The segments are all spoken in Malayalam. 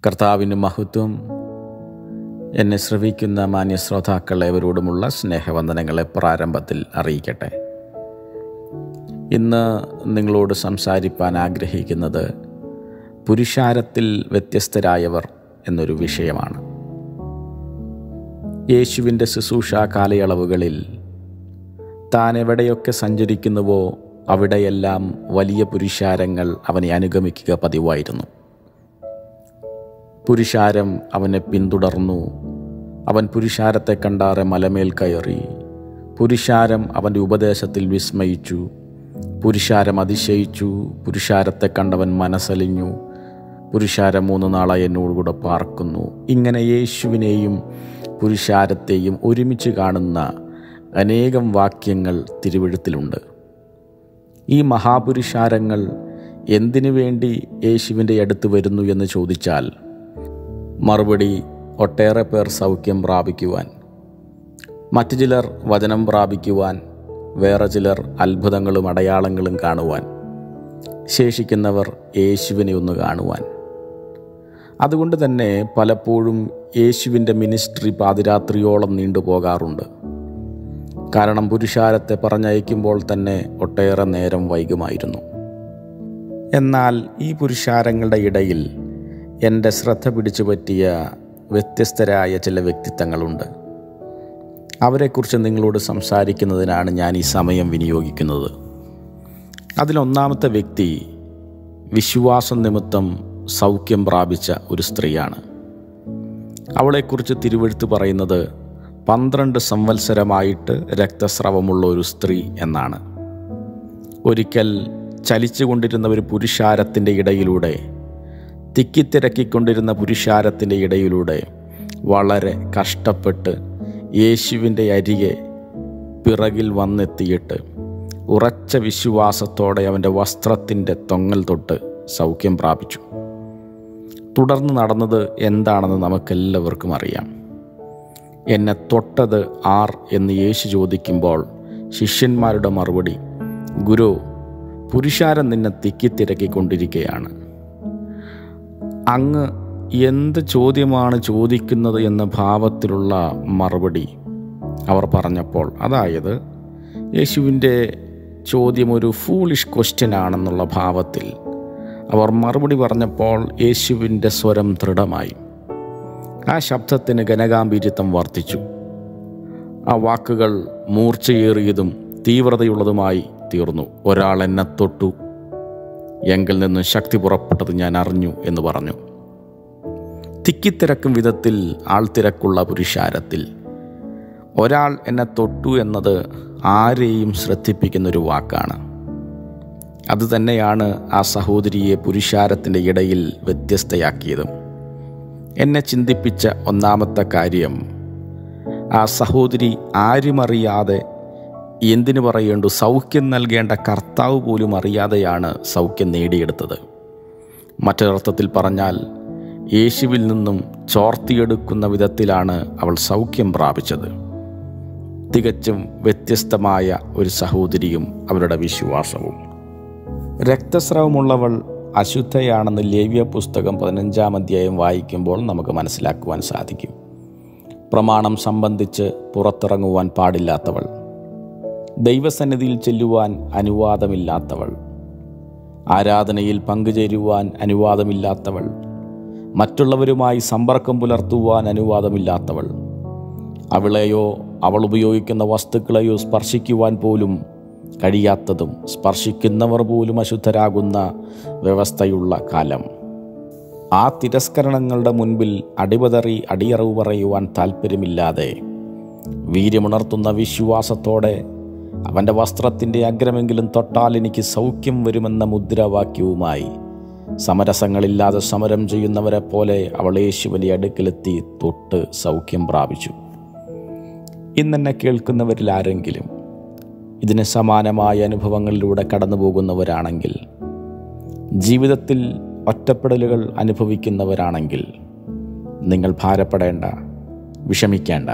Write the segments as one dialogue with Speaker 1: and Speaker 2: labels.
Speaker 1: കർത്താവിന് മഹത്വം. എന്നെ ശ്രവിക്കുന്ന മാന്യ ശ്രോതാക്കൾ ഏവരോടുമുള്ള സ്നേഹവന്ദനങ്ങളെ പ്രാരംഭത്തിൽ അറിയിക്കട്ടെ. ഇന്ന് നിങ്ങളോട് സംസാരിപ്പാൻ ആഗ്രഹിക്കുന്നത് പുരുഷാരത്തിൽ വ്യത്യസ്തരായവർ എന്നൊരു വിഷയമാണ്. യേശുവിൻ്റെ ശുശ്രൂഷാ കാലയളവുകളിൽ താൻ എവിടെയൊക്കെ സഞ്ചരിക്കുന്നുവോ അവിടെയെല്ലാം വലിയ പുരുഷാരങ്ങൾ അവനെ അനുഗമിക്കുക പതിവായിരുന്നു. പുരുഷാരം അവനെ പിന്തുടർന്നു. അവൻ പുരുഷാരത്തെ കണ്ടാറെ മലമേൽ കയറി. പുരുഷാരം അവൻ്റെ ഉപദേശത്തിൽ വിസ്മയിച്ചു. പുരുഷാരം അതിശയിച്ചു. പുരുഷാരത്തെ കണ്ടവൻ മനസ്സലിഞ്ഞു. പുരുഷാരം 3 നാളായി എന്നോടുകൂടെ പാർക്കുന്നു. ഇങ്ങനെ യേശുവിനെയും പുരുഷാരത്തെയും ഒരുമിച്ച് കാണുന്ന അനേകം വാക്യങ്ങൾ തിരുവെഴുത്തിലുണ്ട്. ഈ മഹാപുരുഷാരങ്ങൾ എന്തിനു വേണ്ടി യേശുവിൻ്റെ അടുത്ത് വരുന്നു എന്ന് ചോദിച്ചാൽ മറുപടി ഒട്ടേറെ പേർ സൗഖ്യം പ്രാപിക്കുവാൻ, മറ്റു ചിലർ വചനം പ്രാപിക്കുവാൻ, വേറെ ചിലർ അത്ഭുതങ്ങളും അടയാളങ്ങളും കാണുവാൻ, ശേഷിക്കുന്നവർ യേശുവിനെ ഒന്ന് കാണുവാൻ. അതുകൊണ്ട് തന്നെ പലപ്പോഴും യേശുവിൻ്റെ മിനിസ്ട്രി പാതിരാത്രിയോളം നീണ്ടുപോകാറുണ്ട്. കാരണം പുരുഷാരത്തെ പറഞ്ഞയക്കുമ്പോൾ തന്നെ ഒട്ടേറെ നേരം വൈകുമായിരുന്നു. എന്നാൽ ഈ പുരുഷാരങ്ങളുടെ ഇടയിൽ എൻ്റെ ശ്രദ്ധ പിടിച്ചു പറ്റിയ വ്യത്യസ്തരായ ചില വ്യക്തിത്വങ്ങളുണ്ട്. അവരെക്കുറിച്ച് നിങ്ങളോട് സംസാരിക്കുന്നതിനാണ് ഞാൻ ഈ സമയം വിനിയോഗിക്കുന്നത്. അതിലൊന്നാമത്തെ വ്യക്തി വിശ്വാസം നിമിത്തം സൗഖ്യം പ്രാപിച്ച ഒരു സ്ത്രീയാണ്. അവളെക്കുറിച്ച് തിരുവെഴുത്ത് പറയുന്നത് 12 സംവത്സരമായിട്ട് രക്തസ്രവമുള്ള ഒരു സ്ത്രീ എന്നാണ്. ഒരിക്കൽ ചലിച്ചുകൊണ്ടിരുന്ന ഒരു പുരുഷാരത്തിൻ്റെ ഇടയിലൂടെ, തിക്കിത്തിരക്കിക്കൊണ്ടിരുന്ന പുരുഷാരത്തിൻ്റെ ഇടയിലൂടെ വളരെ കഷ്ടപ്പെട്ട് യേശുവിൻ്റെ അരികെ പിറകിൽ വന്നെത്തിയിട്ട് ഉറച്ച വിശ്വാസത്തോടെ അവൻ്റെ വസ്ത്രത്തിൻ്റെ തൊങ്ങൽ തൊട്ട് സൗഖ്യം പ്രാപിച്ചു. തുടർന്ന് നടന്നത് എന്താണെന്ന് നമുക്കെല്ലാവർക്കും അറിയാം. എന്നെ തൊട്ടത് ആർ എന്ന് യേശു ചോദിക്കുമ്പോൾ ശിഷ്യന്മാരുടെ മറുപടി, ഗുരു, പുരുഷാരം നിന്നെ തിക്കിത്തിരക്കിക്കൊണ്ടിരിക്കുകയാണ്. അങ്ങ് എന്ത് ചോദ്യമാണ് ചോദിക്കുന്നത് എന്ന ഭാവത്തിലുള്ള മറുപടി അവർ പറഞ്ഞപ്പോൾ, അതായത് യേശുവിൻ്റെ ചോദ്യം ഒരു ഫൂളിഷ് ക്വസ്റ്റ്യൻ ആണെന്നുള്ള ഭാവത്തിൽ അവർ മറുപടി പറഞ്ഞപ്പോൾ യേശുവിൻ്റെ സ്വരം ദൃഢമായി. ആ ശബ്ദത്തിന് ഘനഗാംഭീര്യത്വം വർദ്ധിച്ചു. ആ വാക്കുകൾ മൂർച്ചയേറിയതും തീവ്രതയുള്ളതുമായി തീർന്നു. ഒരാൾ എന്നെ തൊട്ടു, എങ്കിൽ നിന്ന് ശക്തി പുറപ്പെട്ടത് ഞാൻ അറിഞ്ഞു എന്ന് പറഞ്ഞു. തിക്കിത്തിരക്കും വിധത്തിൽ ആൾത്തിരക്കുള്ള പുരുഷാരത്തിൽ ഒരാൾ എന്നെ തൊട്ടു എന്നത് ആരെയും ശ്രദ്ധിപ്പിക്കുന്നൊരു വാക്കാണ്. അതുതന്നെയാണ് ആ സഹോദരിയെ പുരുഷാരത്തിൻ്റെ ഇടയിൽ വ്യത്യസ്തയാക്കിയതും. എന്നെ ചിന്തിപ്പിച്ച ഒന്നാമത്തെ കാര്യം, ആ സഹോദരി ആരുമറിയാതെ, എന്തിനു പറയേണ്ടു, സൗഖ്യം നൽകേണ്ട കർത്താവ് പോലും അറിയാതെയാണ് സൗഖ്യം നേടിയെടുത്തത്. മറ്റൊരർത്ഥത്തിൽ പറഞ്ഞാൽ യേശുവിൽ നിന്നും ചോർത്തിയെടുക്കുന്ന വിധത്തിലാണ് അവൾ സൗഖ്യം പ്രാപിച്ചത്. തികച്ചും വ്യത്യസ്തമായ ഒരു സഹോദരിയും അവരുടെ വിശ്വാസവും. രക്തസ്രവമുള്ളവൾ അശുദ്ധയാണെന്ന് ലേവ്യ പുസ്തകം 15-ാം അധ്യായം വായിക്കുമ്പോൾ നമുക്ക് മനസ്സിലാക്കുവാൻ സാധിക്കും. പ്രമാണം സംബന്ധിച്ച് പുറത്തിറങ്ങുവാൻ പാടില്ലാത്തവൾ, ദൈവസന്നിധിയിൽ ചെല്ലുവാൻ അനുവാദമില്ലാത്തവൾ, ആരാധനയിൽ പങ്കുചേരുവാൻ അനുവാദമില്ലാത്തവൾ, മറ്റുള്ളവരുമായി സമ്പർക്കം പുലർത്തുവാൻ അനുവാദമില്ലാത്തവൾ, അവളെയോ അവൾ ഉപയോഗിക്കുന്ന വസ്തുക്കളെയോ സ്പർശിക്കുവാൻ പോലും കഴിയാത്തതും സ്പർശിക്കുന്നവർ പോലും അശുദ്ധരാകുന്ന വ്യവസ്ഥയുള്ള കാലം. ആ തിരസ്കരണങ്ങളുടെ മുൻപിൽ അടിപതറി അടിയറവ് പറയുവാൻ താല്പര്യമില്ലാതെ വീര്യമുണർത്തുന്ന വിശ്വാസത്തോടെ അവൻ്റെ വസ്ത്രത്തിൻ്റെ അഗ്രമെങ്കിലും തൊട്ടാൽ എനിക്ക് സൗഖ്യം വരുമെന്ന മുദ്രാവാക്യവുമായി സമരസങ്ങളില്ലാതെ സമരം ചെയ്യുന്നവരെ പോലെ അവൾ യേശുവിൻ്റെ അടുക്കലെത്തി തൊട്ട് സൗഖ്യം പ്രാപിച്ചു. ഇന്നെന്നെ കേൾക്കുന്നവരിൽ ആരെങ്കിലും ഇതിന് സമാനമായ അനുഭവങ്ങളിലൂടെ കടന്നു പോകുന്നവരാണെങ്കിൽ, ജീവിതത്തിൽ ഒറ്റപ്പെടലുകൾ അനുഭവിക്കുന്നവരാണെങ്കിൽ, നിങ്ങൾ ഭാരപ്പെടേണ്ട, വിഷമിക്കേണ്ട.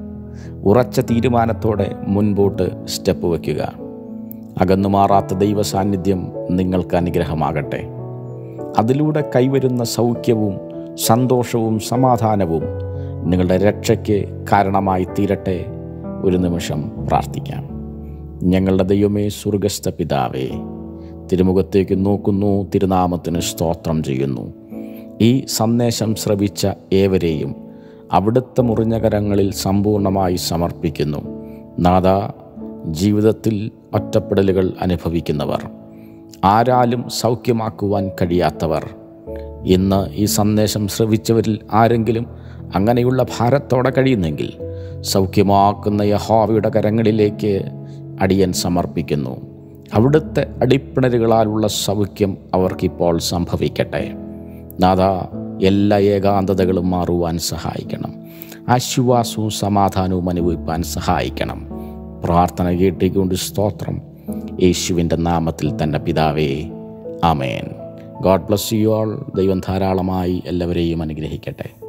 Speaker 1: ഉറച്ച തീരുമാനത്തോടെ മുൻപോട്ട് സ്റ്റെപ്പ് വയ്ക്കുക. അകന്നുമാറാത്ത ദൈവ സാന്നിധ്യം നിങ്ങൾക്ക് അനുഗ്രഹമാകട്ടെ. അതിലൂടെ കൈവരുന്ന സൗഖ്യവും സന്തോഷവും സമാധാനവും നിങ്ങളുടെ രക്ഷയ്ക്ക് കാരണമായി തീരട്ടെ. ഒരു നിമിഷം പ്രാർത്ഥിക്കാം. ഞങ്ങളുടെ ദൈവമേ, സ്വർഗ്ഗസ്ഥ പിതാവേ, തിരുമുഖത്തേക്ക് നോക്കുന്നു, തിരുനാമത്തിന് സ്തോത്രം ചെയ്യുന്നു. ഈ സന്ദേശം ശ്രവിച്ച ഏവരെയും അവിടുത്തെ മുറിഞ്ഞ കരങ്ങളിൽ സമ്പൂർണ്ണമായി സമർപ്പിക്കുന്നു. നാഥ, ജീവിതത്തിൽ ഒറ്റപ്പെടലുകൾ അനുഭവിക്കുന്നവർ, ആരാലും സൗഖ്യമാക്കുവാൻ കഴിയാത്തവർ, ഇന്ന് ഈ സന്ദേശം ശ്രവിച്ചവരിൽ ആരെങ്കിലും അങ്ങനെയുള്ള ഭാരത്തോടെ കഴിയുന്നെങ്കിൽ സൗഖ്യമാക്കുന്ന യഹോവയുടെ കരങ്ങളിലേക്ക് അടിയൻ സമർപ്പിക്കുന്നു. അവിടുത്തെ അടിപ്പിണരുകളാലുള്ള സൗഖ്യം അവർക്കിപ്പോൾ സംഭവിക്കട്ടെ. നാഥ, എല്ലാ ഏകാന്തതകളും മാറുവാൻ സഹായിക്കണം. ആശ്വാസവും സമാധാനവും അനുഭവിപ്പാൻ സഹായിക്കണം. പ്രാർത്ഥന കേട്ടിക്കൊണ്ട് സ്തോത്രം. യേശുവിൻ്റെ നാമത്തിൽ തന്നെ പിതാവേ, ആമേൻ. God bless you all. ദൈവം ധാരാളമായി എല്ലാവരെയും അനുഗ്രഹിക്കട്ടെ.